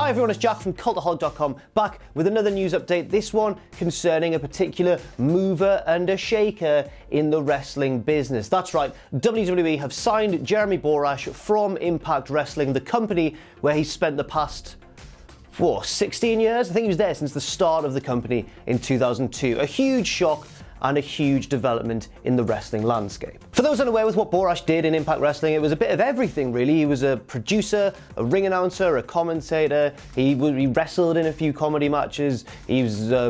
Hi everyone, it's Jack from Cultaholic.com, back with another news update, this one concerning a particular mover and a shaker in the wrestling business. That's right, WWE have signed Jeremy Borash from Impact Wrestling, the company where he spent the past 16 years? I think he was there since the start of the company in 2002. A huge shock and a huge development in the wrestling landscape. For those unaware with what Borash did in Impact Wrestling, it was a bit of everything really. He was a producer, a ring announcer, a commentator, he wrestled in a few comedy matches, he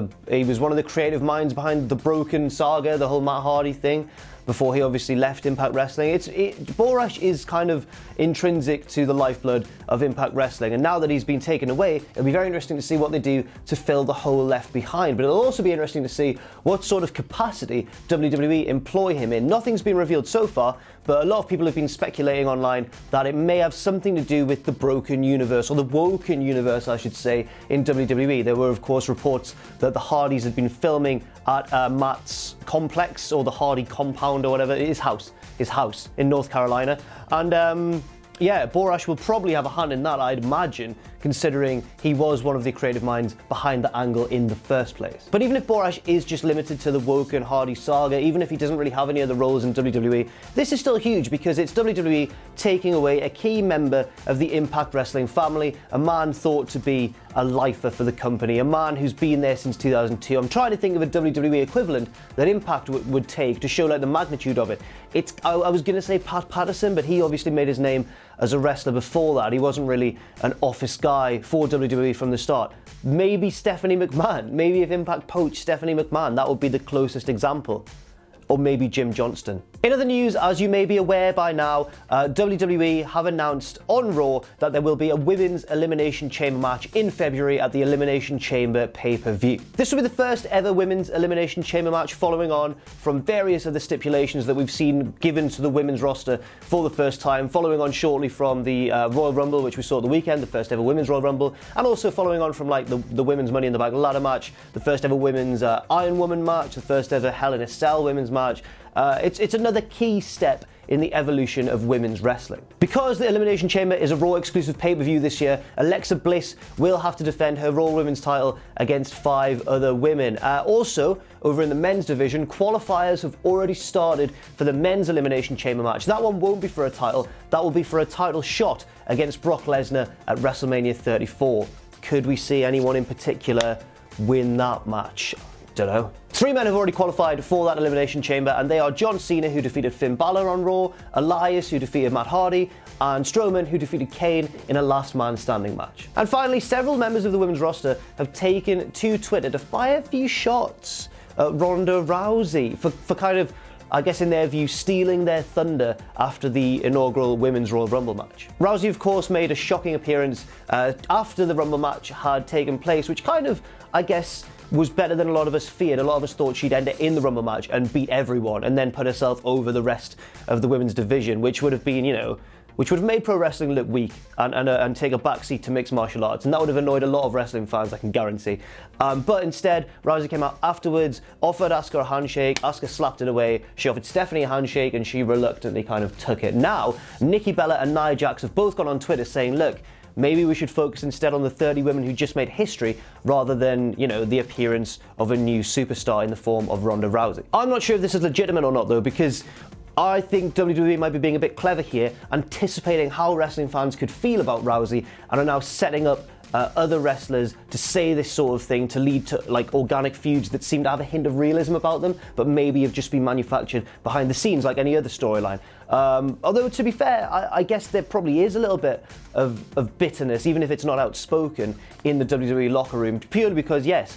was one of the creative minds behind the Broken saga, the whole Matt Hardy thing, before he obviously left Impact Wrestling. Borash is kind of intrinsic to the lifeblood of Impact Wrestling, and now that he's been taken away, it'll be very interesting to see what they do to fill the hole left behind. But it'll also be interesting to see what sort of capacity WWE employ him in. Nothing's been revealed so far, but a lot of people have been speculating online that it may have something to do with the Broken Universe, or the Woken Universe, I should say, in WWE. There were, of course, reports that the Hardys had been filming at Matt's complex, or the Hardy compound, or whatever, his house in North Carolina. And yeah, Borash will probably have a hand in that, I'd imagine, considering he was one of the creative minds behind the angle in the first place. But even if Borash is just limited to the Woken Hardy saga, even if he doesn't really have any other roles in WWE, this is still huge because it's WWE taking away a key member of the Impact Wrestling family, a man thought to be a lifer for the company, a man who's been there since 2002. I'm trying to think of a WWE equivalent that Impact would take to show like the magnitude of it. I was going to say Pat Patterson, but he obviously made his name as a wrestler before that. He wasn't really an office guy for WWE from the start. Maybe Stephanie McMahon. Maybe if Impact poached Stephanie McMahon, that would be the closest example. Or maybe Jim Johnston. In other news, as you may be aware by now, WWE have announced on Raw that there will be a Women's Elimination Chamber match in February at the Elimination Chamber pay-per-view. This will be the first ever Women's Elimination Chamber match, following on from various of the stipulations that we've seen given to the women's roster for the first time, following on shortly from the Royal Rumble, which we saw at the weekend, the first ever Women's Royal Rumble, and also following on from like the Women's Money in the Bank ladder match, the first ever Women's Iron Woman match, the first ever Hell in a Cell women's match. It's another key step in the evolution of women's wrestling. Because the Elimination Chamber is a Raw exclusive pay-per-view this year, Alexa Bliss will have to defend her Raw Women's title against 5 other women. Also, over in the men's division, qualifiers have already started for the men's Elimination Chamber match. That one won't be for a title, that will be for a title shot against Brock Lesnar at WrestleMania 34. Could we see anyone in particular win that match? Don't know. 3 men have already qualified for that Elimination Chamber, and they are John Cena, who defeated Finn Balor on Raw, Elias, who defeated Matt Hardy, and Strowman, who defeated Kane in a last man standing match. And finally, several members of the women's roster have taken to Twitter to fire a few shots at Ronda Rousey for kind of, I guess in their view, stealing their thunder after the inaugural Women's Royal Rumble match. Rousey, of course, made a shocking appearance after the Rumble match had taken place, which kind of, I guess, was better than a lot of us feared. A lot of us thought she'd end it in the Rumble match and beat everyone and then put herself over the rest of the women's division, which would have been, you know, which would have made pro wrestling look weak and take a backseat to mixed martial arts, and that would have annoyed a lot of wrestling fans, I can guarantee. But instead, Rousey came out afterwards, offered Asuka a handshake, Asuka slapped it away, she offered Stephanie a handshake, and she reluctantly kind of took it. Now, Nikki Bella and Nia Jax have both gone on Twitter saying, look, maybe we should focus instead on the 30 women who just made history rather than, you know, the appearance of a new superstar in the form of Ronda Rousey. I'm not sure if this is legitimate or not though, because I think WWE might be being a bit clever here, anticipating how wrestling fans could feel about Rousey, and are now setting up other wrestlers to say this sort of thing to lead to like organic feuds that seem to have a hint of realism about them, but maybe have just been manufactured behind the scenes like any other storyline. Although to be fair, I guess there probably is a little bit of bitterness, even if it's not outspoken, in the WWE locker room, purely because yes,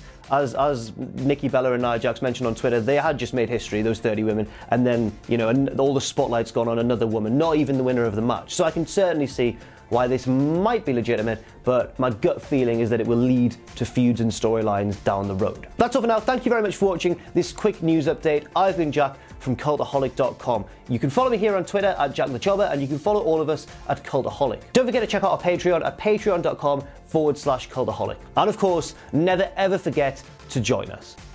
as Nikki Bella and Nia Jax mentioned on Twitter, they had just made history, those 30 women, and then, you know, and all the spotlight's gone on another woman, not even the winner of the match. So I can certainly see why this might be legitimate, but my gut feeling is that it will lead to feuds and storylines down the road. That's all for now. Thank you very much for watching this quick news update. I've been Jack from Cultaholic.com. You can follow me here on Twitter at Jack the Jobber, and you can follow all of us at Cultaholic. Don't forget to check out our Patreon at patreon.com/Cultaholic. And of course, never ever forget to join us.